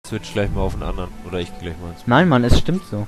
switch gleich mal auf einen anderen. Oder ich geh gleich mal ins... Nein, Mann, es stimmt so.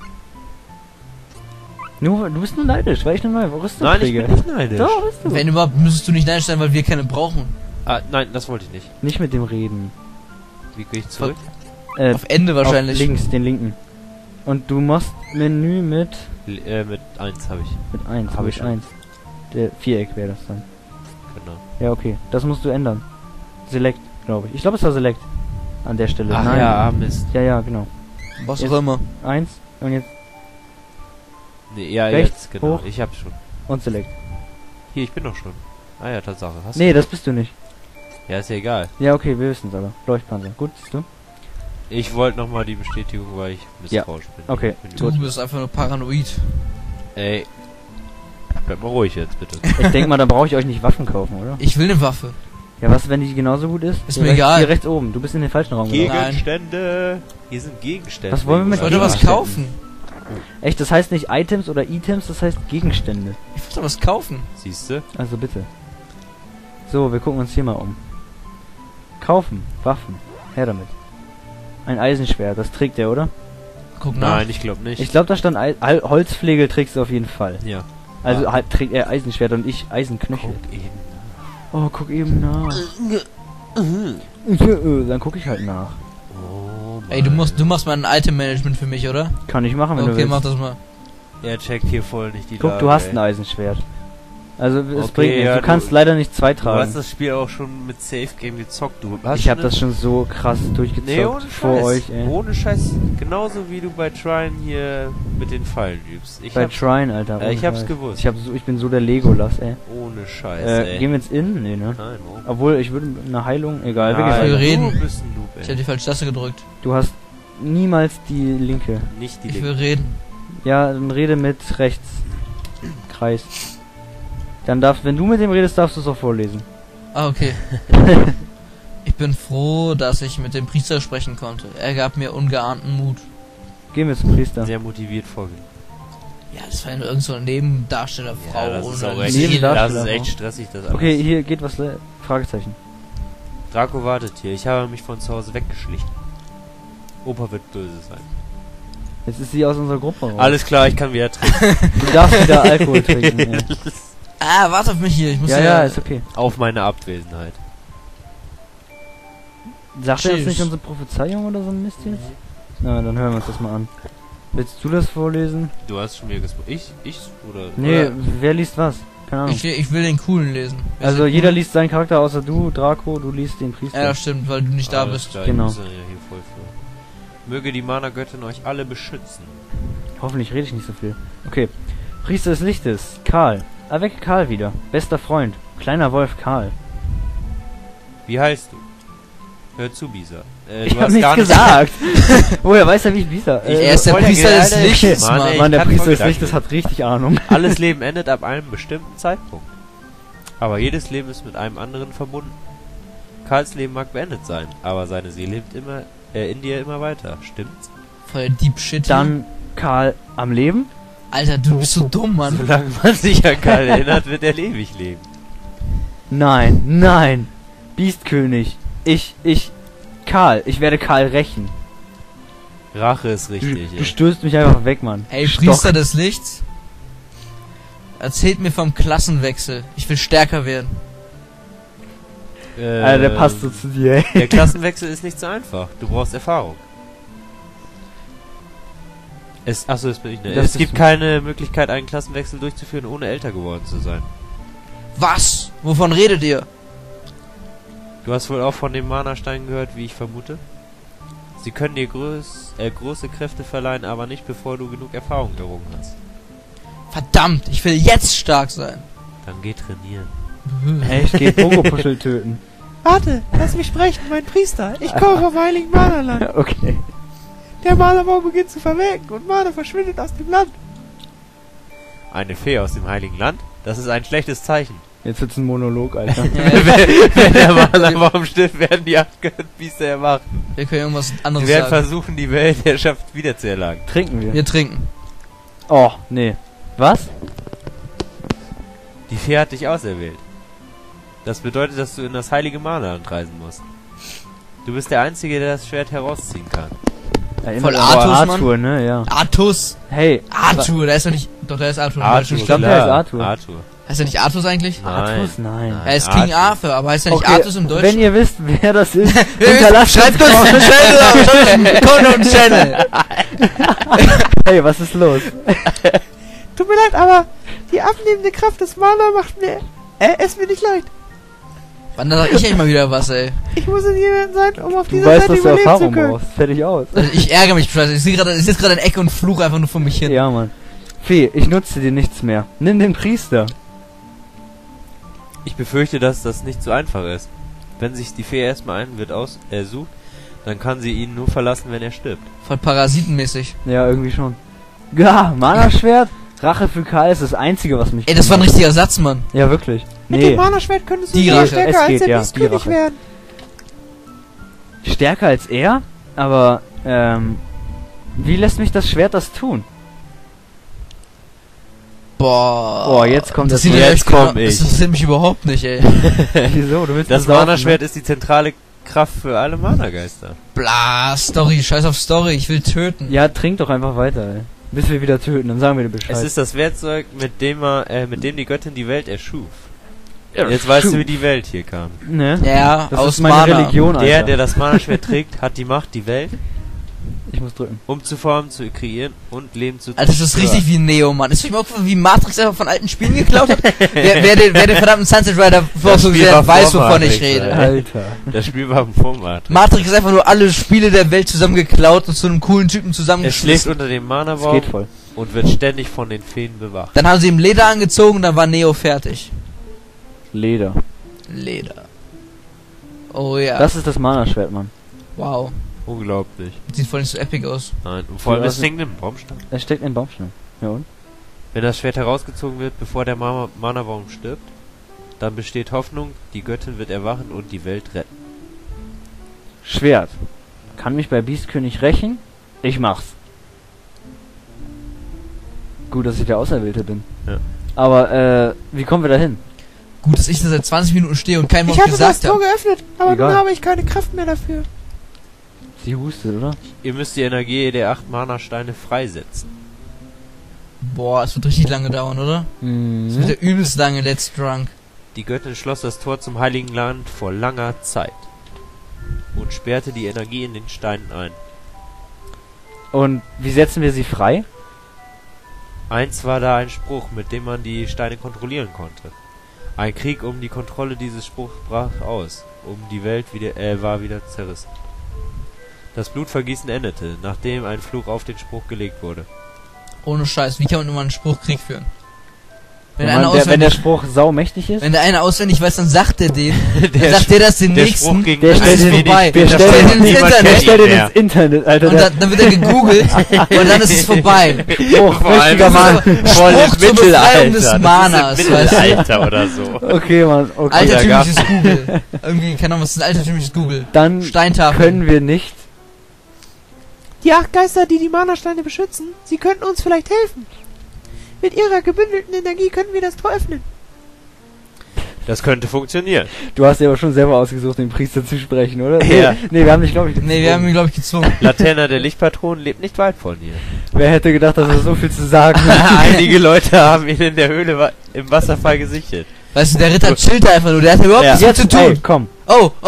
Nur, du bist nur neidisch, weil ich eine neue Rüstung Nein, ich kriege. bin nicht neidisch. Doch, bist du. Wenn überhaupt, müsstest du nicht neidisch sein, weil wir keine brauchen. Ah, nein, das wollte ich nicht. Nicht mit dem reden. Wie gehe ich zurück? Auf Ende wahrscheinlich. Auf links, den linken. Und du machst Menü mit... Mit 1 habe ich. Mit 1, Hab ich schon. 1. Der Viereck wäre das dann. Genau. Ja, okay. Das musst du ändern. Select, glaube ich. Ich glaube, es war Select. An der Stelle. Ach Nein. ja, Mist. Ja, ja, genau. Was Jetzt- auch immer. 1 und jetzt... Nee, ja, Rechts, jetzt, genau. hoch. Ich hab's schon. Und Select. Hier, ich bin doch schon. Ah ja, Tatsache. Hast Nee, das bist du nicht. du? Ja, ist ja egal. Ja, okay, wir wissen es aber. Leuchtpanzer. Gut, siehst du? Ich wollte nochmal die Bestätigung, weil ich misstrauisch bin. Okay. Ich bin Du gut. bist einfach nur paranoid. Ey. Bleib mal ruhig jetzt, bitte. Ich denke mal, da brauche ich euch nicht Waffen kaufen, oder? Ich will eine Waffe. Ja, was, wenn die genauso gut ist? Ist Hier mir rechts, egal. Hier rechts oben. Du bist in den falschen Raum gelaufen. Gegenstände. Hier sind Gegenstände. Was wollen wir mit Ich wollte was Gegenständen? kaufen. Echt, das heißt nicht Items oder Items, das heißt Gegenstände. Ich wollte was kaufen. Siehste? Also bitte. So, wir gucken uns hier mal um. Kaufen. Waffen. Her damit. Ein Eisenschwert, das trägt er, oder? Guck nach. Nein, ich glaube nicht. Ich glaube, da stand Holzflegel trägst du auf jeden Fall. Ja. Also halt trägt er Eisenschwert und ich Eisenknöchel. Guck eben. Oh, guck eben nach. Dann guck ich halt nach. Oh Mann. Ey, du machst mal ein Item-Management für mich, oder? Kann ich machen, wenn du Okay, willst. mach das mal. Er checkt hier voll nicht die Guck, Lage, du hast ey. ein Eisenschwert. Also es Okay, bringt nichts. ja, Du kannst du- leider nicht zwei Du hast tragen. das Spiel auch schon mit Safe Game gezockt. Du hast Ich habe eine- das schon so krass durchgezockt Nee, ohne vor Scheiß. euch, ey. Ohne Scheiß. Genauso wie du bei Trine hier mit den Pfeilen übst. Ich Bei hab's Trine, Alter. ohne ich hab's Scheiß. gewusst. Ich bin so der Legolas, ey. ohne Scheiß, ey. Gehen wir jetzt in? Nee, ne? Nein, warum? Obwohl, ich würde eine Heilung, egal, wir Nein, gehen wir weiter. reden. Du bist ein Noob, Ich ey. hab die falsche Taste gedrückt. Du hast niemals die linke. Nicht die Ich Linke. will reden. Ja, dann rede mit rechts. Kreis. Dann wenn du mit dem redest, darfst du es auch vorlesen. Ah, okay. Ich bin froh, dass ich mit dem Priester sprechen konnte. Er gab mir ungeahnten Mut. Gehen wir zum Priester. Sehr motiviert vorgehen. Ja, das war ja nur irgend so eine Nebendarstellerfrau Ja, das ist ohne auch echt, Seele. Nebendarsteller. das ist echt stressig, das alles. Okay, hier geht was. Fragezeichen. Draco wartet hier. Ich habe mich von zu Hause weggeschlichen. Opa wird böse sein. Jetzt ist sie aus unserer Gruppe raus. Alles klar, ich kann wieder trinken. Du darfst wieder Alkohol trinken. Ey. Ah, warte auf mich hier. Ich muss Ja, ist okay. Auf meine Abwesenheit. Sagt er jetzt Tschüss. nicht unsere Prophezeiung oder so ein Mist jetzt? Na, dann hören wir uns das mal an. Willst du das vorlesen? Du hast schon wieder gesprochen. Ich? Oder? Nee, Oder? wer liest was? Keine Ahnung. Ich will den coolen lesen. Wer ist Also der jeder coole? liest seinen Charakter außer du, Draco, du liest den Ja, Priester. das stimmt, weil du nicht da Alles bist. klar, Genau. ich muss ja hier voll für. Möge die Mana-Göttin euch alle beschützen. Hoffentlich rede ich nicht so viel. Okay. Priester des Lichtes, Karl. Erwecke Karl wieder. Bester Freund. Kleiner Wolf Karl. Wie heißt du? Hör zu, Bisa. Ich hab nichts gesagt. Woher weiß er, wie ich Bisa? Er ist der voll der Priester des geile- Lichtes, Mann, Mann. ey. Mann, der kann Priester voll des Lichtes Gedanken. hat richtig Ahnung. Alles Leben endet ab einem bestimmten Zeitpunkt. Aber jedes Leben ist mit einem anderen verbunden. Karls Leben mag beendet sein, aber seine Seele lebt immer in dir immer weiter. Stimmt's? Voll Deep Shit. hier. Dann Karl am Leben. Alter, du bist so dumm, Mann. Solange man sich an Karl erinnert, wird er ewig leben. Nein, nein. Biestkönig. Karl. Ich werde Karl rächen. Rache ist Du, richtig. du stößt mich einfach weg, Mann. Ey, Stock. Priester des Lichts. Erzählt mir vom Klassenwechsel. Ich will stärker werden. Alter, der passt so zu dir, ey. Der Klassenwechsel ist nicht so einfach. Du brauchst Erfahrung. Achso, das bin ich nicht. Das Es bist gibt du. keine Möglichkeit, einen Klassenwechsel durchzuführen, ohne älter geworden zu sein. Was? Wovon redet ihr? Du hast wohl auch von dem Mana-Stein gehört, wie ich vermute? Sie können dir große Kräfte verleihen, aber nicht bevor du genug Erfahrung errungen hast. Verdammt, ich will jetzt stark sein. Dann geh trainieren. Hey, ich geh Pogopuschel töten. Warte, lass mich sprechen, mein Priester. Ich komme vom heiligen Mana-Land. Okay. Der Mana-Baum beginnt zu verwelken und Mana verschwindet aus dem Land. Eine Fee aus dem heiligen Land? Das ist ein schlechtes Zeichen. Jetzt wird's ein Monolog, Alter. Wenn der Mana-Baum stirbt, werden die Biester erwacht. Wir können irgendwas Sie anderes werden sagen. versuchen, die Weltherrschaft wiederzuerlangen. Trinken wir. Wir trinken. Oh, nee. Was? Die Fee hat dich auserwählt. Das bedeutet, dass du in das heilige Mana-Land reisen musst. Du bist der Einzige, der das Schwert herausziehen kann. Voll Arthur, Arthur, ne, ja. Artus. Hey. Arthur, der ist doch nicht... Doch, der ist Arthur. Arthur, Ich glaube, der ist klar. Arthur. Arthur. Heißt er nicht Artus eigentlich? Nein. Artus? Nein. Er ist King Arthur, aber heißt er nicht Artus im Deutschen? Wenn ihr wisst, wer das ist, hinterlasst Schreibt uns einen Channel auf Konto und Channel. Hey, was ist los? Tut mir leid, aber die abnehmende Kraft des Mana macht mir... ist mir nicht leid. Wann sag ich eigentlich mal wieder was, ey? Ich muss in jemand sein, um auf Du weißt, dass du Erfahrung brauchst. Fertig aus. Also ich ärgere mich, scheiße. Ich sitze gerade in der Ecke und fluche einfach nur vor mich hin. Ja, Mann. Fee, ich nutze dir nichts mehr. Nimm den Priester. Ich befürchte, dass das nicht so einfach ist. Wenn sich die Fee erstmal einen Wirt sucht, dann kann sie ihn nur verlassen, wenn er stirbt. Voll parasitenmäßig. Ja, irgendwie schon. Ja, Mana-Schwert. Rache für Karl ist das Einzige, was mich... Ey, das war ein richtiger Satz, Mann. Ja, wirklich. Mit dem Mana-Schwert könntest du Die sogar Rache. stärker Es als geht, der ja, Beastkönig die Rache. werden. Stärker als er? Aber, wie lässt mich das Schwert das tun? Boah. Oh, jetzt kommt das... sieht ja Jetzt echt komm genau- ich. Das interessiert mich überhaupt nicht, ey. Wieso? Du willst Das besaufen, Mana-Schwert ist die zentrale Kraft für alle Mana-Geister. Bla, Story, scheiß auf Story, ich will töten. ne? Ja, trink doch einfach weiter, ey. Bis wir wieder töten, dann sagen wir dir Bescheid. Es ist das Werkzeug, mit dem die Göttin die Welt erschuf. Jetzt weißt du, wie die Welt hier kam. Ne? Ja, Das aus ist meine Mana. Religion, Alter. Der das Mana-Schwert trägt, hat die Macht, die Welt Ich muss drücken. umzuformen, zu kreieren und Leben zu Alter, das ist richtig wie Neo, Mann. Ist euch mal aufgefallen, wie Matrix einfach von alten Spielen geklaut hat? wer den verdammten Sunset Rider vorgestellt Spiel war hat, weiß, vor wovon ich Matrix, rede. Alter. Das Spiel war im Format. Matrix ist einfach nur alle Spiele der Welt zusammengeklaut und zu einem coolen Typen Es schläft zusammengeschmissen. unter dem Es Mana-Baum geht voll. und wird ständig von den Feen bewacht. Dann haben sie ihm Leder angezogen und dann war Neo fertig. Leder. Leder. Oh ja. Das ist das Mana-Schwert, Mann. Wow. Unglaublich. Sieht voll nicht so epic aus. Nein, und vor allem Ja, es hängt im Baumstamm. Es steckt in den Baumstamm. Ja und? Wenn das Schwert herausgezogen wird, bevor der Mana-Baum stirbt, dann besteht Hoffnung, die Göttin wird erwachen und die Welt retten. Schwert. Kann mich bei Beastkönig rächen? Ich mach's. Gut, dass ich der Auserwählte bin. Ja. Aber, wie kommen wir da hin? Gut, dass ich da seit 20 Minuten stehe und kein Wort gesagt habe. geöffnet, aber nun habe ich keine Kraft mehr dafür. Sie hustet, oder? Ihr müsst die Energie der 8 Mana-Steine freisetzen. Boah, es wird richtig lange dauern, oder? Es wird Mhm. der übelst lange Let's Drunk. Die Göttin schloss das Tor zum Heiligen Land vor langer Zeit und sperrte die Energie in den Steinen ein. Und wie setzen wir sie frei? Einst war da ein Spruch, mit dem man die Steine kontrollieren konnte. Ein Krieg um die Kontrolle dieses Spruchs brach aus, die Welt war wieder zerrissen. Das Blutvergießen endete, nachdem ein Fluch auf den Spruch gelegt wurde. Ohne Scheiß, wie kann man immer einen Spruch Krieg führen? Wenn Wenn, einer wenn der auswendig, Spruch saumächtig ist? wenn der eine auswendig weiß, dann sagt er den. Dann sagt der das den der nächsten. Spruch ging der dann stellt ist es den- vorbei. der Dann stellt stellt den den ins niemand Der Internet. stellt den mehr. ins Internet, Alter. Und Der dann wird er gegoogelt und dann ist es vorbei. Spruch, Vor allem mächtiger ist Mann. Spruch zur Befreiung des Manas, Das ist weißt im du? Mittelalter oder so. Okay, Mann, okay. Altertümliches Google. Irgendwie, keine Ahnung, was ist ein altertümliches Google? Dann Steintafel. können wir nicht... Die 8 Geister, die die Mana-Steine beschützen, sie könnten uns vielleicht helfen. Mit ihrer gebündelten Energie könnten wir das Tor öffnen. Das könnte funktionieren. Du hast ja aber schon selber ausgesucht, den Priester zu sprechen, oder? Ja. Nee, wir haben dich, glaube ich, Nee, wir haben ihn, glaube ich, gezwungen. Laterna, der Lichtpatron, lebt nicht weit von hier. Wer hätte gedacht, dass er so viel zu sagen hat? Einige Leute haben ihn in der Höhle im Wasserfall gesichtet. Weißt du, der Ritter chillt da einfach nur, der hat überhaupt Ja. nichts zu Ey, tun. komm. Oh, oh!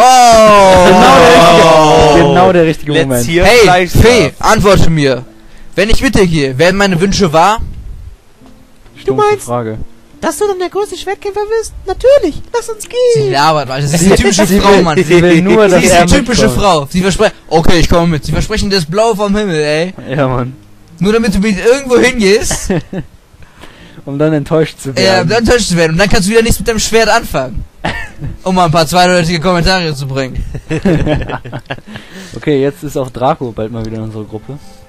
Genau der richtige Let's Moment. hear Hey, Fleisch Fee, drauf. antworte mir. Wenn ich mit dir gehe, werden meine Wünsche wahr? Stumpfe meinst- Frage. Dass du dann der größte Schwertkämpfer wirst? Natürlich, lass uns Sie gehen. labert, Alter. Sie ist eine typische Sie Frau, will- Mann. Sie will nur, dass Sie ist er eine typische mitkommt. Frau. Sie versprechen, okay, ich komme mit. Sie versprechen das Blau vom Himmel, ey. Ja, Mann. Nur damit du mit irgendwo hingehst, Um dann enttäuscht zu werden. dann enttäuscht zu werden. Und dann kannst du wieder nichts mit deinem Schwert anfangen. Um mal ein paar zweideutige Kommentare zu bringen. Okay, jetzt ist auch Draco bald mal wieder in unserer Gruppe.